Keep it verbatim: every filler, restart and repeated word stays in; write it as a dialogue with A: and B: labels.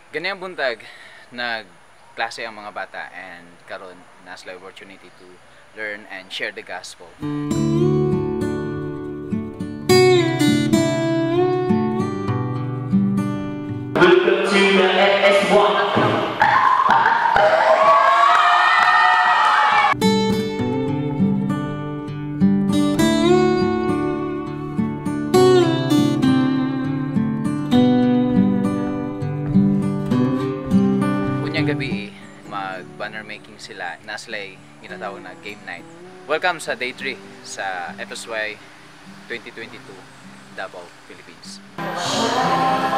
A: Ganyang buntag, nagklase ang mga bata and karon nasa opportunity to learn and share the gospel.
B: Welcome to the S S one.
A: Gabi, mag-banner making sila. Naslay, ginatawag na game night. Welcome sa day three sa F S Y twenty twenty-two, Davao, Philippines.